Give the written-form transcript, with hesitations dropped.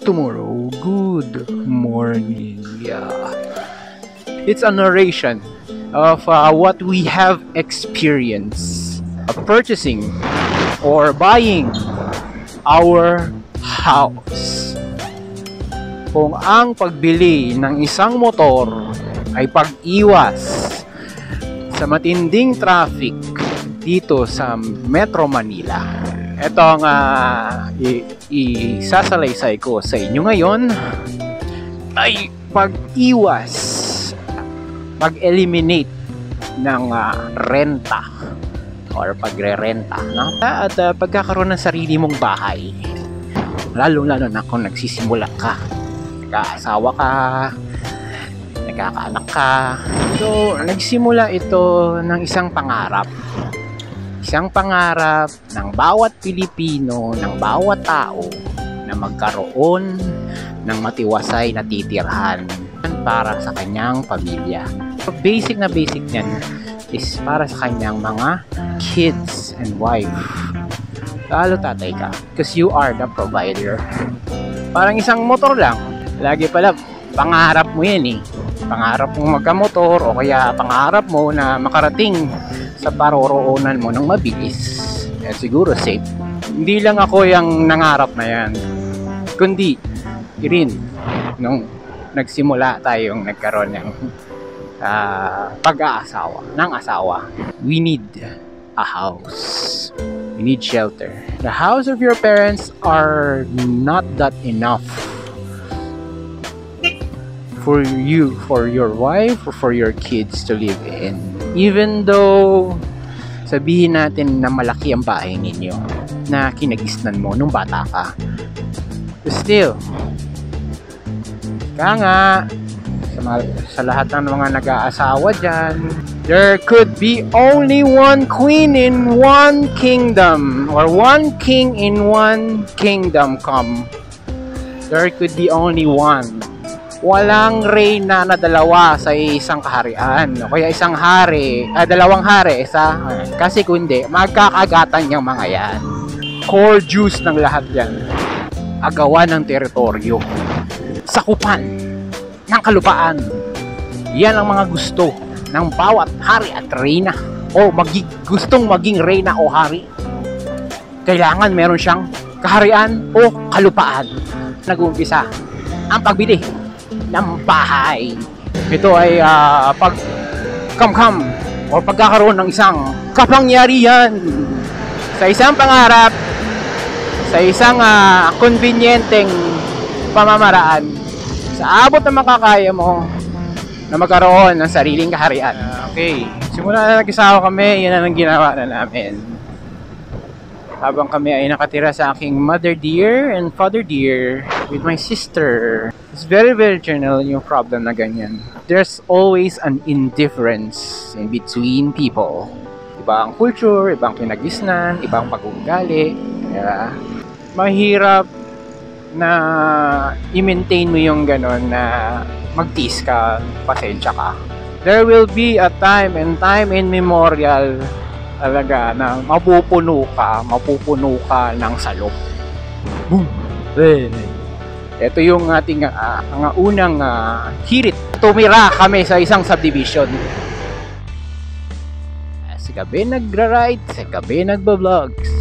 tomorrow, good morning. Yeah. It's a narration of what we have experienced purchasing or buying our house. Kung ang pagbili ng isang motor ay pag-iwas sa matinding traffic dito sa Metro Manila. Ito ang isasalaysay ko sa inyo ngayon ay pag-iwas, pag-eliminate ng renta or pagre-renta, no? At pagkakaroon ng sarili mong bahay, lalo-lalo na kung nagsisimula ka, nag-aasawa ka, nagkakaanak ka. So, nagsimula ito ng isang pangarap. Isang pangarap ng bawat Pilipino, ng bawat tao na magkaroon ng matiwasay na titirhan para sa kanyang pamilya. So, basic na basic niyan is para sa kanyang mga kids and wife. Lalo tatay ka, because you are the provider. Parang isang motor lang. Lagi pala, pangarap mo yan eh. Pangarap mo magkamotor o kaya pangarap mo na makarating sa paroroonan mo ng mabilis. Eh, siguro safe. Hindi lang ako yung nangarap na yan, kundi rin nung nagsimula tayong nagkaroon ng pag-aasawa, ng asawa. We need a house. We need shelter. The house of your parents are not that enough for you, for your wife, or for your kids to live in. Even though sabihin natin na malaki ang bahay ninyo na kinagisnan mo nung bata ka, still, kaya nga sa lahat ng mga nag-aasawa dyan, there could be only one queen in one kingdom, or one king in one kingdom come. There could be only one. Walang reyna na dalawa sa isang kaharian, o kaya isang hari, dalawang hari, isa, kasi kundi magkakagatan yung mga yan. Core juice ng lahat yan. Agawan ng teritoryo, sakupan ng kalupaan. Yan ang mga gusto ng bawat hari at reyna, o gustong maging reyna o hari. Kailangan meron siyang kaharian o kalupaan. Nag-uumpisa ang pagbili ng bahay. Ito ay pagkamkam o pagkakaroon ng isang kapangyarihan sa isang pangarap, sa isang konbinyenteng pamamaraan, sa abot na makakaya mo na magkaroon ng sariling kaharian. Okay, simula na nag-isawa kami, yan ang ginawa na namin. Habang kami ay nakatira sa aking mother dear and father dear with my sister. It's very, very general yung problem na ganyan. There's always an indifference in between people. Ibang culture, ibang kinagisnan, ibang pag-uugali. Kaya mahirap na i-maintain mo yung gano'n na magtiis ka, pasensya ka. There will be a time and time in memorial talaga na mapupuno ka ng salop. Boom! Ito yung ating unang hirit. Tumira kami sa isang subdivision. Si Gabi Nag-Ri-Ride, si Gabi Nag-Vlo-Vlog.